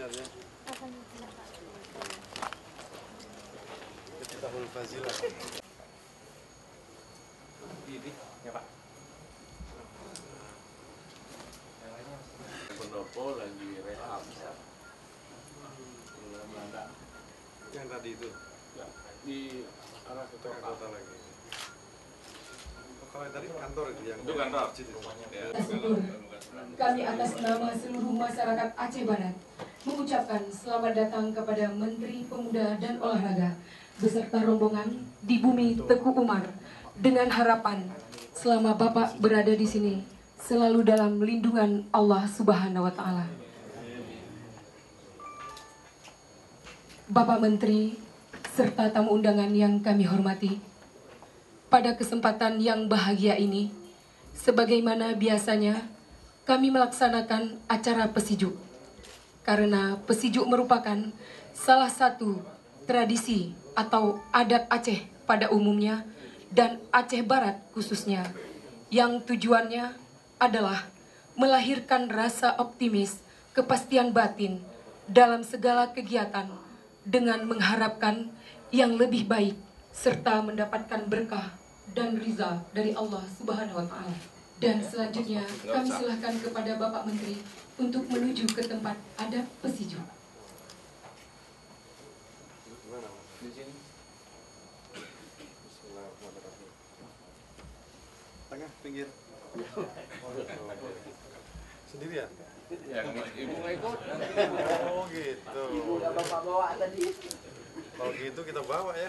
sebenarnya. Miftahul Fazilah. Ini ya Pak. Pendopo lagi rehab. Belanda. Yang tadi itu? Ya, di arah ke kota lagi. Oh, kalau yang tadi kantor itu yang itu kantor. Ya. Kami atas nama seluruh masyarakat Aceh Barat mengucapkan selamat datang kepada Menteri Pemuda dan Olahraga beserta rombongan di bumi Teguh Umar dengan harapan selama Bapak berada di sini selalu dalam lindungan Allah Subhanahu wa taala. Bapak Menteri serta tamu undangan yang kami hormati, pada kesempatan yang bahagia ini, sebagaimana biasanya kami melaksanakan acara Pesijuk. Karena Pesijuk merupakan salah satu tradisi atau adat Aceh pada umumnya dan Aceh Barat khususnya, yang tujuannya adalah melahirkan rasa optimis, kepastian batin dalam segala kegiatan dengan mengharapkan yang lebih baik serta mendapatkan berkah dan rizal dari Allah Subhanahu wa taala. Dan selanjutnya kami silahkan kepada Bapak Menteri untuk menuju ke tempat adat Pesijuk. Di sini. Bismillahirrahmanirrahim. Tengah, pinggir. Sendirian? Yang ibu nggak ikut. Oh gitu. Ibu udah bapak bawa tadi. Kalau gitu kita bawa ya.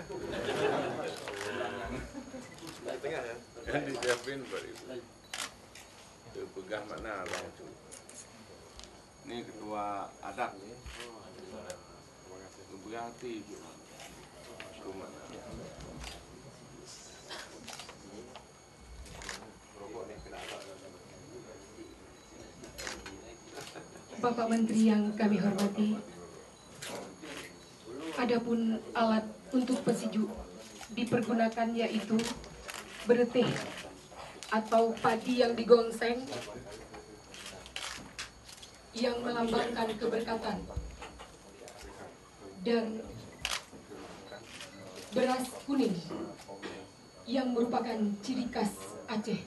Di tengah ya. Yang disiapin baru ibu. Itu pegang mana orang itu. Ini ketua adat nih. Ibu Yati. Itu mana? Bapak Menteri yang kami hormati, adapun alat untuk Pesijuk dipergunakan yaitu beretih atau padi yang digongseng yang melambangkan keberkatan, dan beras kuning yang merupakan ciri khas Aceh.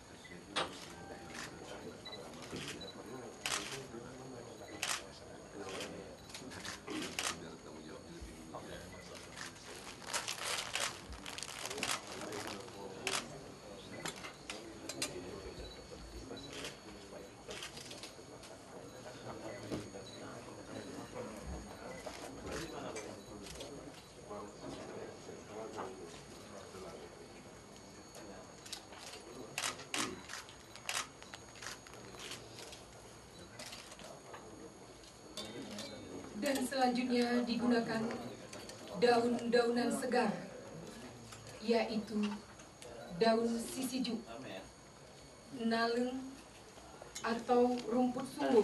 Dan selanjutnya digunakan daun-daunan segar, yaitu daun sisijuk, naleng atau rumput sungguh,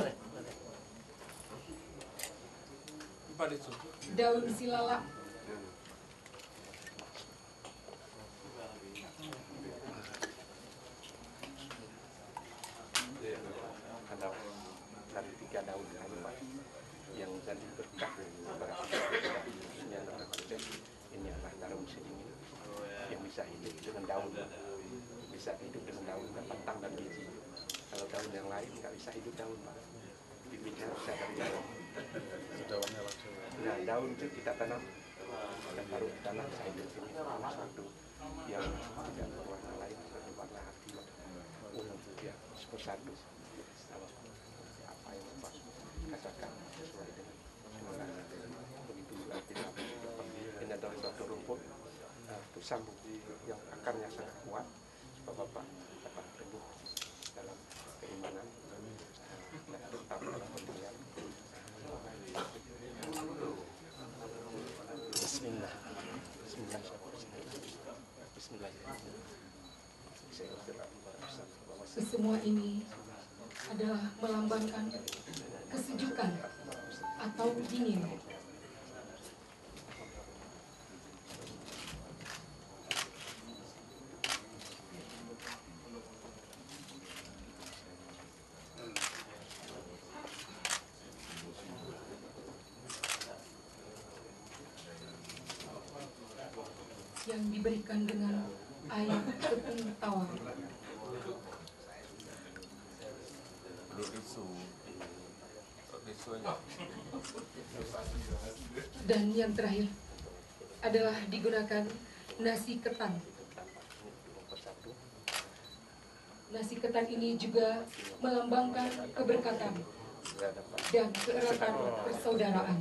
daun silalak, Ada 3 daun yang jadi berkah ini adalah daun sedingin yang bisa hidup dengan daun, batang dan biji. Kalau daun yang lain nggak bisa hidup daun, Pak. Bibitnya bisa dari daun. Daunnya langsung. Nah, daun itu kita tanam dan taruh di tanah bisa hidup ini satu yang tidak berwarna lain, berwarna hati untuk dia bersatu. Apa yang Bapak katakan sesuai dengan semangat. Begitu juga kita ini adalah suatu rumput untuk sambung yang akarnya sangat kuat supaya Bapak dapat tumbuh dalam keimanan dan tetap dalam pendirian. Bismillah. Semua ini adalah melambangkan kesejukan atau dingin. yang diberikan dengan air tepung tawar. Dan yang terakhir adalah digunakan nasi ketan. Nasi ketan ini juga melambangkan keberkatan dan keeratan persaudaraan.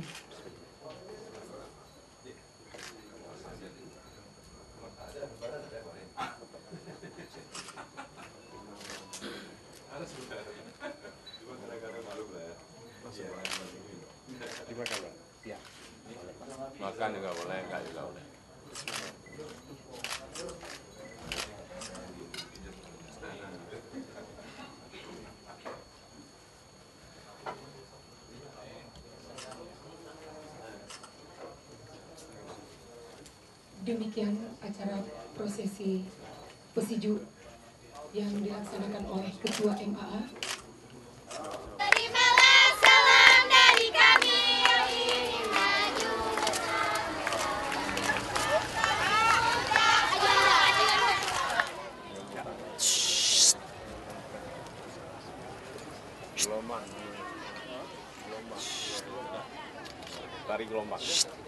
Dimakan, Pak? Ya. Makan juga boleh, enggak juga boleh. Demikian acara prosesi pesiju yang dilaksanakan oleh Ketua MAA. Terimalah salam dari kami yang ingin maju. Gelombang. Tarik gelombang.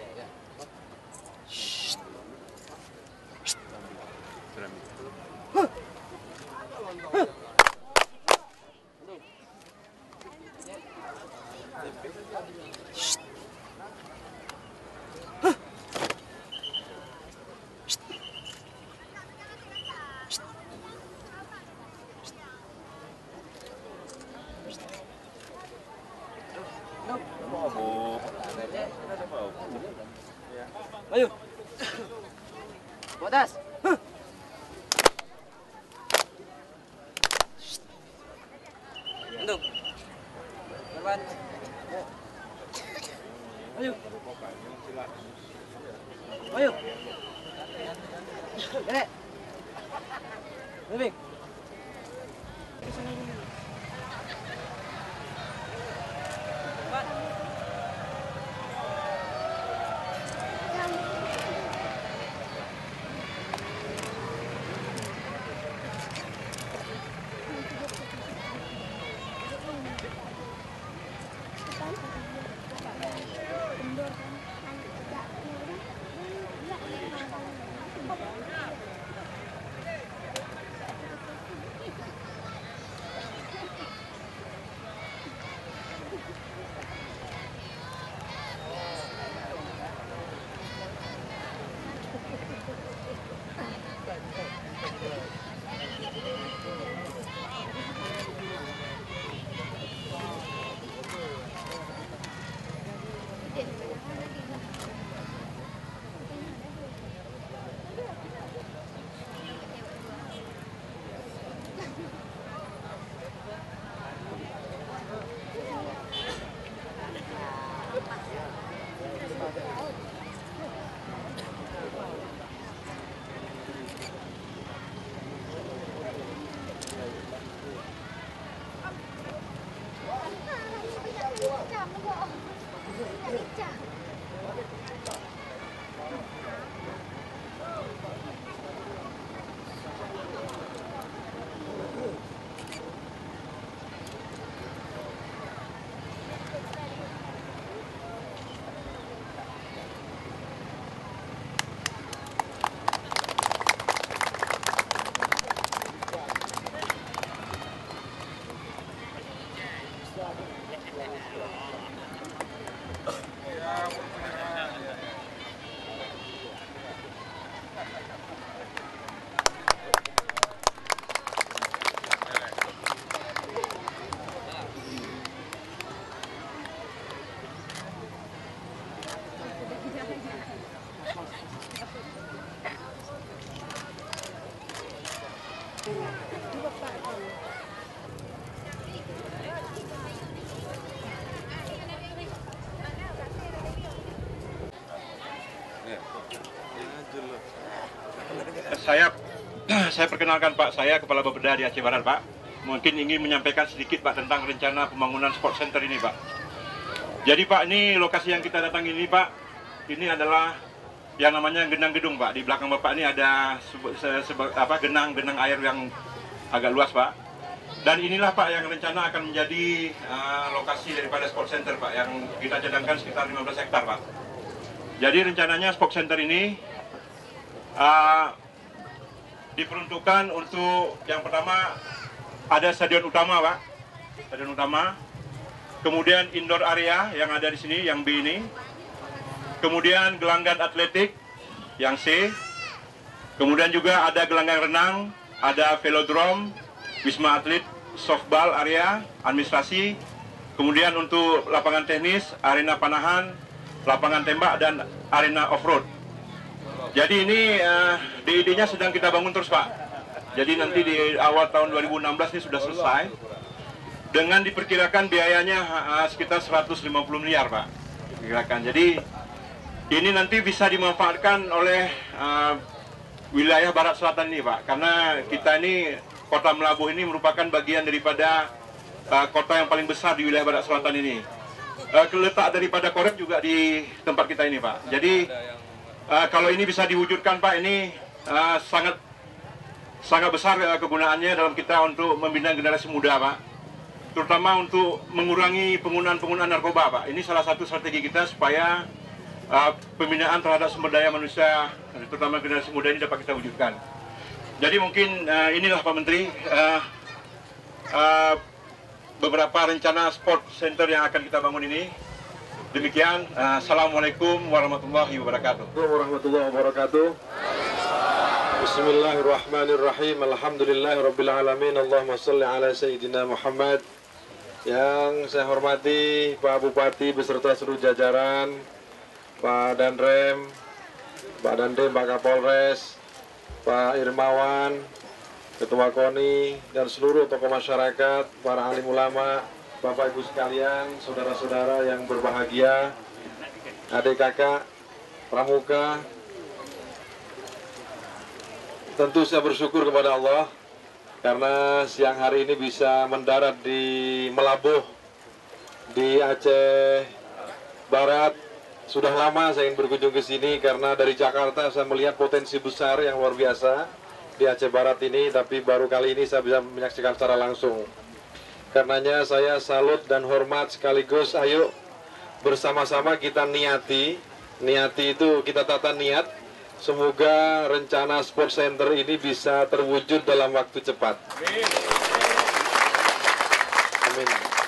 Ayo. Bodas. Untuk. Depan. Ayo. Ayo. Gede. Lebih. Saya perkenalkan Pak, saya Kepala Bapeda di Aceh Barat Pak. Mungkin ingin menyampaikan sedikit Pak tentang rencana pembangunan sport center ini Pak. Jadi Pak, ini lokasi yang kita datang ini Pak, ini adalah yang namanya Genang Gedung, Pak. Di belakang Bapak ini ada genang air yang agak luas, Pak. Dan inilah, Pak, yang rencana akan menjadi lokasi daripada sport center, Pak, yang kita cadangkan sekitar 15 hektar, Pak. Jadi rencananya sport center ini diperuntukkan untuk yang pertama ada stadion utama, Pak. Stadion utama. Kemudian indoor area yang ada di sini, yang B ini. Kemudian gelanggang atletik yang C. Kemudian juga ada gelanggang renang, ada velodrome, wisma atlet, softball area, administrasi. Kemudian untuk lapangan tenis, arena panahan, lapangan tembak, dan arena off-road. Jadi ini DID-nya sedang kita bangun terus, Pak. Jadi nanti di awal tahun 2016 ini sudah selesai. Dengan diperkirakan biayanya sekitar 150 miliar, Pak. Diperkirakan. Jadi ini nanti bisa dimanfaatkan oleh wilayah Barat Selatan ini, Pak. Karena kita ini, Kota Melabuh ini merupakan bagian daripada kota yang paling besar di wilayah Barat Selatan ini. Letak daripada Korem juga di tempat kita ini, Pak. Jadi kalau ini bisa diwujudkan, Pak, ini sangat besar kegunaannya dalam kita untuk membina generasi muda, Pak. Terutama untuk mengurangi penggunaan narkoba, Pak. Ini salah satu strategi kita supaya pembinaan terhadap sumber daya manusia, terutama generasi muda ini dapat kita wujudkan. Jadi mungkin inilah, Pak Menteri, beberapa rencana sport center yang akan kita bangun ini. Demikian, Assalamualaikum warahmatullahi wabarakatuh. Warahmatullahi wabarakatuh. Bismillahirrahmanirrahim. Alhamdulillahirrabbilalamin. Allahumma salli ala Sayyidina Muhammad. Yang saya hormati Pak Bupati beserta seluruh jajaran, Pak Danrem, Pak Dandim, Pak Kapolres, Pak Irmawan, Ketua KONI, dan seluruh tokoh masyarakat, para alim ulama, Bapak Ibu sekalian, saudara-saudara yang berbahagia, adik kakak, pramuka. Tentu saya bersyukur kepada Allah karena siang hari ini bisa mendarat di Melabuh, di Aceh Barat. Sudah lama saya ingin berkunjung ke sini karena dari Jakarta saya melihat potensi besar yang luar biasa di Aceh Barat ini, tapi baru kali ini saya bisa menyaksikan secara langsung. Karenanya saya salut dan hormat sekaligus, ayo bersama-sama kita niati itu kita tata niat. Semoga rencana sport center ini bisa terwujud dalam waktu cepat. Amin.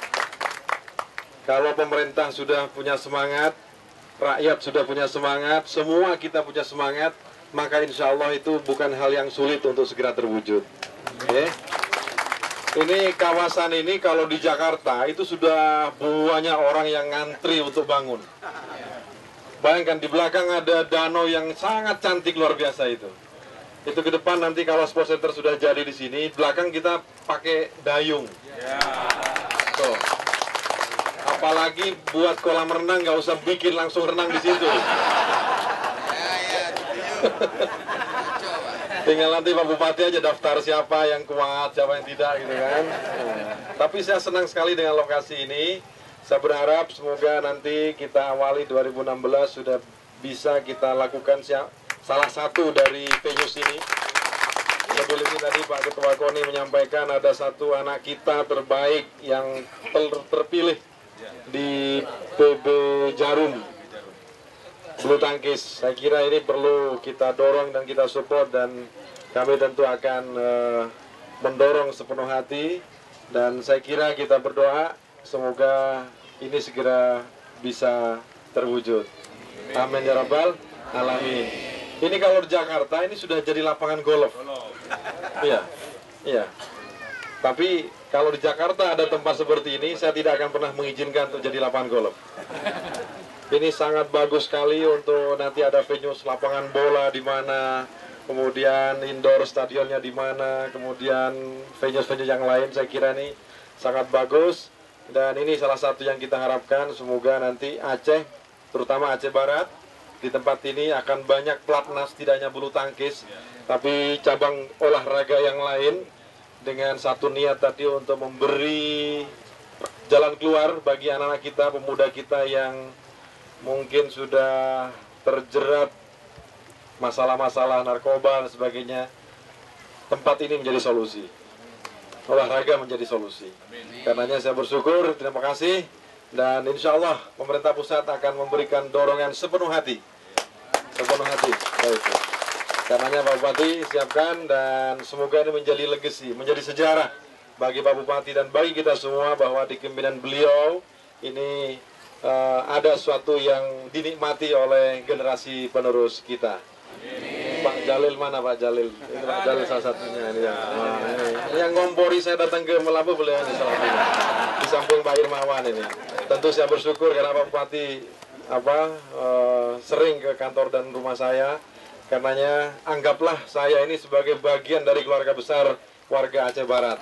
Kalau pemerintah sudah punya semangat, rakyat sudah punya semangat, semua kita punya semangat, maka insya Allah itu bukan hal yang sulit untuk segera terwujud. Okay? Ini kawasan ini kalau di Jakarta itu sudah banyak orang yang ngantri untuk bangun. Bayangkan di belakang ada danau yang sangat cantik luar biasa itu. Itu ke depan nanti kalau sport center sudah jadi di sini, belakang kita pakai dayung. Tuh. Apalagi buat kolam renang nggak usah bikin langsung renang di situ. Tinggal nanti Pak Bupati aja daftar siapa yang kuat, siapa yang tidak gitu kan. Tapi saya senang sekali dengan lokasi ini. Saya berharap semoga nanti kita awali 2016 sudah bisa kita lakukan salah satu dari venue sini. Sebelumnya tadi Pak Ketua KONI menyampaikan ada satu anak kita terbaik yang terpilih di PB Jarum bulu tangkis. Saya kira ini perlu kita dorong dan kita support, dan kami tentu akan mendorong sepenuh hati, dan saya kira kita berdoa semoga ini segera bisa terwujud. Amin ya rabbal alamin. Ini kalau di Jakarta ini sudah jadi lapangan golf. Iya, iya. Tapi kalau di Jakarta ada tempat seperti ini, saya tidak akan pernah mengizinkan untuk jadi lapangan golf. Ini sangat bagus sekali untuk nanti ada venue lapangan bola di mana, kemudian indoor stadionnya di mana, kemudian venue-venue yang lain. Saya kira ini sangat bagus. Dan ini salah satu yang kita harapkan, semoga nanti Aceh, terutama Aceh Barat, di tempat ini akan banyak pelatnas, tidak hanya bulu tangkis, tapi cabang olahraga yang lain, dengan satu niat tadi untuk memberi jalan keluar bagi anak-anak kita, pemuda kita yang mungkin sudah terjerat masalah-masalah narkoba dan sebagainya, tempat ini menjadi solusi. Olahraga menjadi solusi. Karenanya saya bersyukur, terima kasih, dan insya Allah pemerintah pusat akan memberikan dorongan sepenuh hati. Sepenuh hati. Baik. Karenanya Pak Bupati siapkan, dan semoga ini menjadi legacy, menjadi sejarah bagi Pak Bupati dan bagi kita semua, bahwa di kepemimpinan beliau ini ada sesuatu yang dinikmati oleh generasi penerus kita. Pak Jalil mana Pak Jalil? Ini Pak Jalil salah satunya ini yang, ini yang ngompori saya datang ke Melabu, beliau ini salah satunya. Di samping Pak Irmawan ini. Tentu saya bersyukur karena Pak Bupati sering ke kantor dan rumah saya. Karenanya anggaplah saya ini sebagai bagian dari keluarga besar warga Aceh Barat.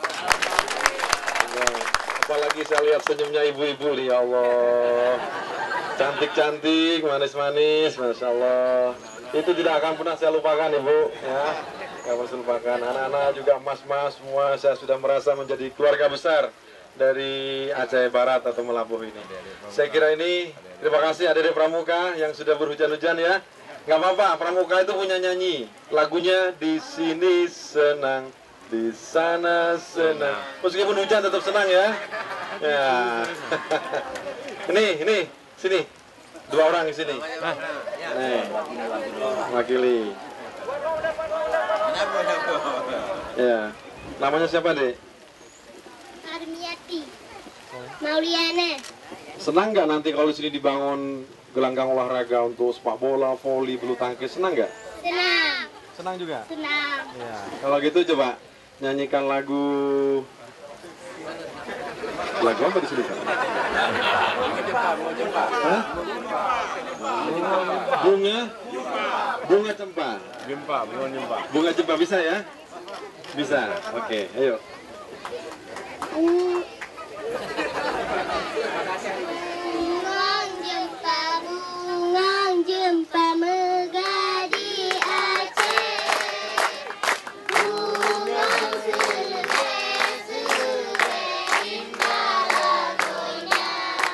Apalagi saya lihat senyumnya ibu-ibu nih, ya Allah, cantik-cantik, manis-manis, Masya Allah. Itu tidak akan pernah saya lupakan, Ibu, ya. Tidak pernah saya lupakan. Anak-anak juga mas-mas semua, saya sudah merasa menjadi keluarga besar dari Aceh Barat atau Melabuh ini. Saya kira ini, terima kasih adik-adik pramuka yang sudah berhujan-hujan ya. Nggak apa-apa, pramuka itu punya nyanyi. Lagunya Di Sini Senang, di sana senang. Meskipun hujan tetap senang ya. Ya. Ini, sini. Dua orang di sini. Nih, wakili. Ya. Namanya siapa, Dek? Armiati. Mauliana. Senang nggak nanti kalau di sini dibangun gelanggang olahraga untuk sepak bola, voli, bulu tangkis? Senang nggak? Senang. Senang juga. Senang. Ya. Kalau gitu coba nyanyikan lagu apa di sini kan? Hah? Bunga cempa. Bunga cempa bisa ya? Bisa. Oke, ayo. Bungang jempa megah di Aceh. Bungang sule indah lagunya.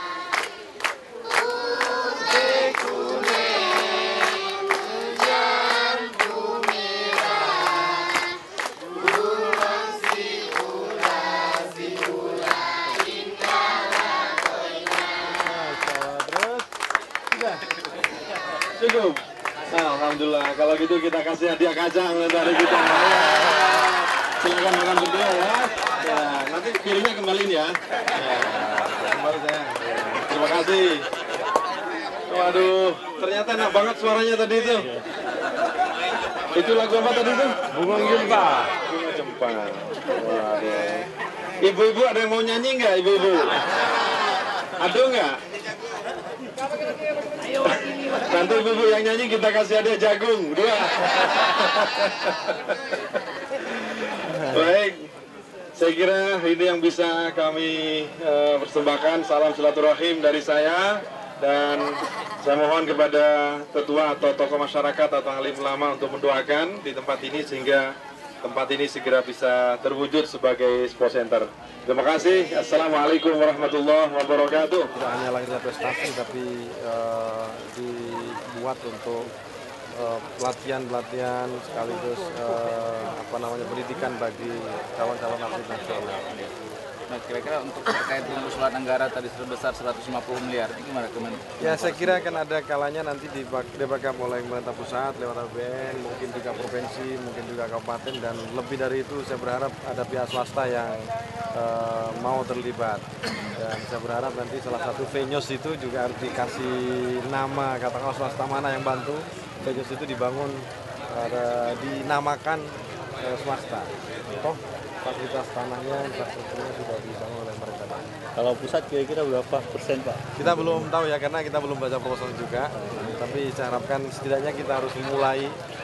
Kuning menjambu merah. Bungang si ula indah lagunya. Cukup. Nah, alhamdulillah. Kalau gitu kita kasih hadiah kacang dari kita. Silakan makan berdua ya. Ya, nanti piringnya kembaliin ya. Ya, kembali saya. Terima kasih. Waduh, ternyata enak banget suaranya tadi itu. Itu lagu apa tadi itu? Bunga Jempa. Bunga Jempa. Waduh. Ibu-ibu ada yang mau nyanyi nggak, ibu-ibu? Ada nggak? Nanti ibu-ibu yang nyanyi kita kasih hadiah jagung 2. Baik, saya kira ini yang bisa kami persembahkan. Salam silaturahim dari saya, dan saya mohon kepada tetua atau tokoh masyarakat atau alim ulama untuk mendoakan di tempat ini sehingga tempat ini segera bisa terwujud sebagai sport center. Terima kasih. Assalamualaikum warahmatullahi wabarakatuh. Tidak hanya lahirnya prestasi, tapi dibuat untuk pelatihan sekaligus pendidikan bagi calon-calon atlet nasional. Nah, kira-kira untuk terkait dengan usulan anggaran tadi sebesar 150 miliar, ini gimana Kemen? Ya, saya kira akan ada kalanya nanti dibackup oleh pemerintah pusat lewat APBN, mungkin juga provinsi, mungkin juga kabupaten, dan lebih dari itu saya berharap ada pihak swasta yang mau terlibat. Dan saya berharap nanti salah satu venues itu juga harus dikasih nama, katakanlah swasta mana yang bantu, venues itu dibangun, dinamakan swasta. Toh fasilitas tanahnya, infrastrukturnya sudah dibangun oleh mereka. Kalau pusat kira-kira berapa persen, Pak? Kita belum tahu ya, karena kita belum baca proposal juga. Tapi saya harapkan setidaknya kita harus mulai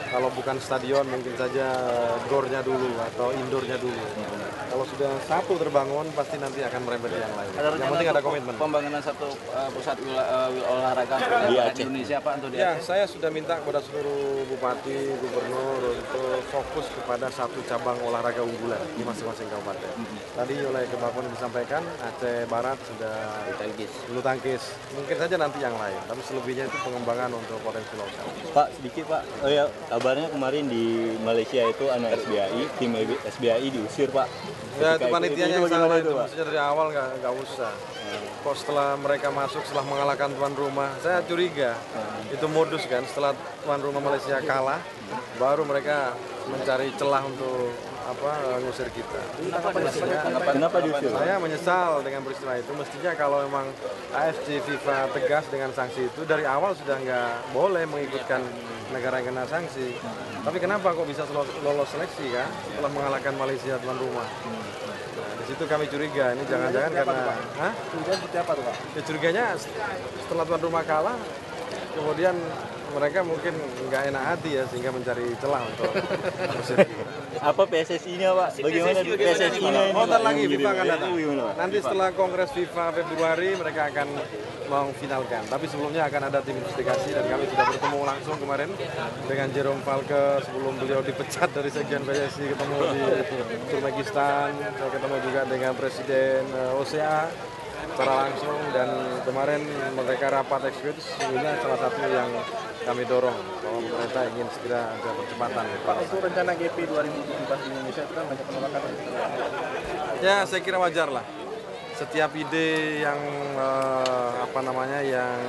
kalau bukan stadion mungkin saja gornya dulu atau indoornya dulu. Kalau sudah satu terbangun pasti nanti akan merembet ke yang lain. Yang penting ada komitmen. Pembangunan satu pusat olahraga di Indonesia Pak untuk di Ya, Aceh. saya sudah minta kepada seluruh bupati, gubernur untuk fokus kepada satu cabang olahraga unggulan di masing-masing kabupaten. Tadi oleh Kebakon disampaikan Aceh Barat sudah bulu tangkis. Mungkin saja nanti yang lain, tapi selebihnya itu pengembangan untuk potensi lokal. Pak, sedikit Pak. Oh ya, kabarnya kemarin di Malaysia itu anak SBAI, tim SBAI diusir Pak. Ya, itu panitianya yang salah itu. Pak? Maksudnya dari awal nggak usah. Kok setelah mereka masuk, setelah mengalahkan tuan rumah, saya curiga. Itu modus kan, setelah tuan rumah Malaysia kalah, baru mereka mencari celah untuk ngusir kita. Kenapa diusir? Saya menyesal dengan peristiwa itu. Mestinya kalau memang AFC FIFA tegas dengan sanksi itu, dari awal sudah nggak boleh mengikutkan negara yang kena sanksi. Tapi kenapa kok bisa lolos seleksi kan setelah mengalahkan Malaysia tuan rumah? Nah, di situ kami curiga, ini jangan-jangan karena curiga seperti apa tuh Pak? Ya, curiganya setelah tuan rumah kalah, kemudian mereka mungkin nggak enak hati ya sehingga mencari celah untuk Apa PSSI-nya Pak? Bagaimana PSSI-nya ini? Oh, ntar lagi FIFA akan datang. Gimana, Pak? Nanti setelah Kongres FIFA Februari mereka akan mengfinalkan. Tapi sebelumnya akan ada tim investigasi dan kami sudah bertemu langsung kemarin dengan Jerome Valke sebelum beliau dipecat dari Sekjen PSSI, ketemu di Turkmenistan, saya ketemu juga dengan Presiden OCA secara langsung, dan kemarin mereka rapat eksekutif. Sehingga salah satu yang kami dorong bahwa pemerintah ingin segera ada percepatan. Pak, untuk rencana GP 2017 di Indonesia itu kan banyak penolakan. Ya, saya kira wajar lah. Setiap ide yang yang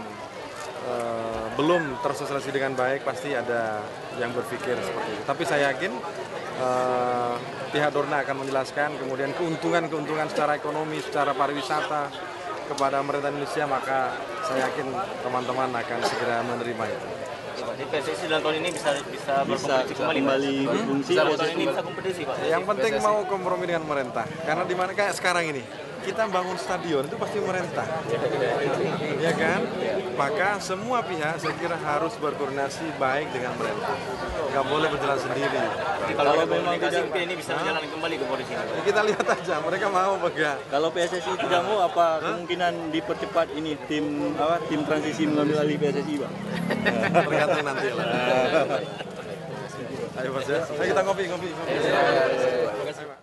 belum tersosialisasi dengan baik pasti ada yang berpikir seperti itu. Tapi saya yakin pihak Dorna akan menjelaskan kemudian keuntungan secara ekonomi, secara pariwisata kepada pemerintah Indonesia, maka saya yakin teman-teman akan segera menerima itu. Jadi PSSI dalam tahun ini bisa berkompetisi kembali berfungsi. Dalam tahun ini bisa kompetisi Pak. Yang penting mau kompromi dengan pemerintah. Karena di mana kayak sekarang ini, kita bangun stadion itu pasti pemerintah, ya kan? Maka semua pihak saya kira harus berkoordinasi baik dengan pemerintah. Nggak boleh berjalan sendiri. Jadi kalau memang tidak ini bisa berjalan kembali ke polisi. Ya, kita lihat aja, mereka mau enggak. Kalau PSSI tidak mau, apa kemungkinan dipercepat ini tim transisi mengambil alih PSSI Pak? Tergantung nanti lah. Ayo Mas ya, kita ngopi. Terima kasih Pak.